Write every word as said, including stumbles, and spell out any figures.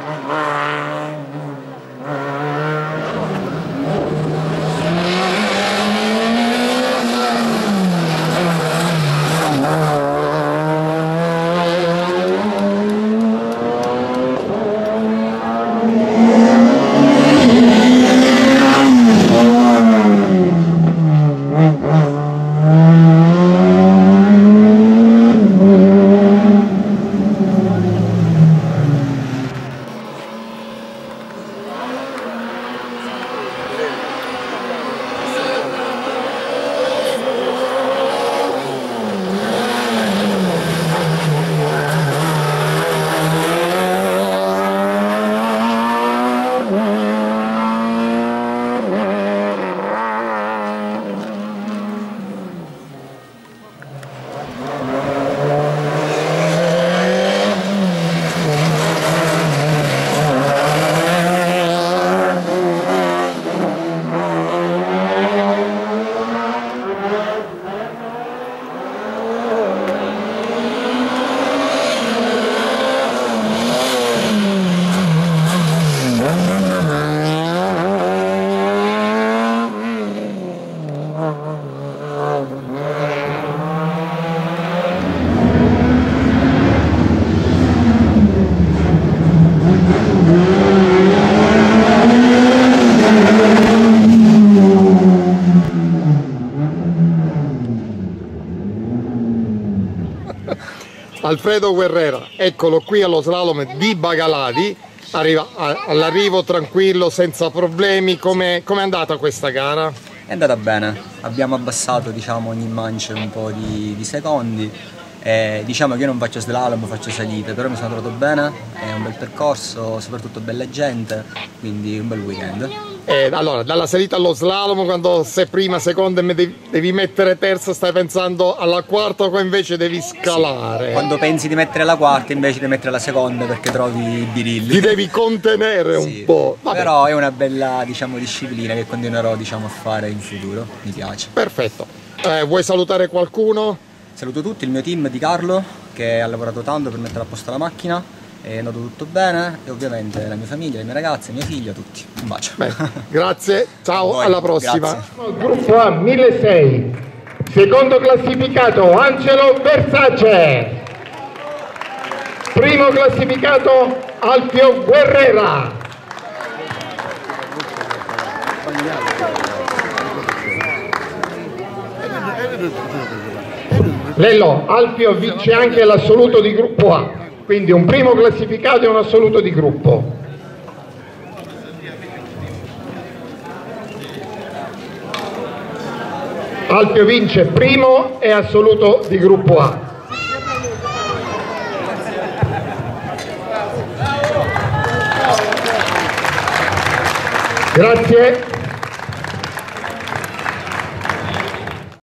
Alfredo Guerrera, eccolo qui allo slalom di Bagaladi, arriva all'arrivo tranquillo, senza problemi. Come è andata questa gara? È andata bene, abbiamo abbassato, diciamo, ogni mancia un po' di, di secondi. Eh, diciamo che io non faccio slalom, faccio salite, però mi sono trovato bene, è un bel percorso, soprattutto bella gente, quindi un bel weekend. Eh, allora, dalla salita allo slalom, quando sei prima, seconda e devi, devi mettere terza, stai pensando alla quarta o invece devi scalare? Sì. Quando pensi di mettere la quarta invece di mettere la seconda perché trovi i birilli. Ti devi contenere un sì. po'. Vabbè. Però è una bella, diciamo, disciplina che continuerò, diciamo, a fare in futuro, mi piace. Perfetto. Eh, vuoi salutare qualcuno? Saluto tutti, il mio team di Carlo che ha lavorato tanto per mettere a posto la macchina, è andato tutto bene, e ovviamente la mia famiglia, le mie ragazze, mia figlia, tutti. Un bacio. Beh, grazie, ciao, alla prossima. Grazie. Gruppo A milleseicento, secondo classificato Angelo Versace, primo classificato Alfio Guerrera. Lello, Alfio vince anche l'assoluto di gruppo A, quindi un primo classificato e un assoluto di gruppo. Alfio vince primo e assoluto di gruppo A. Grazie.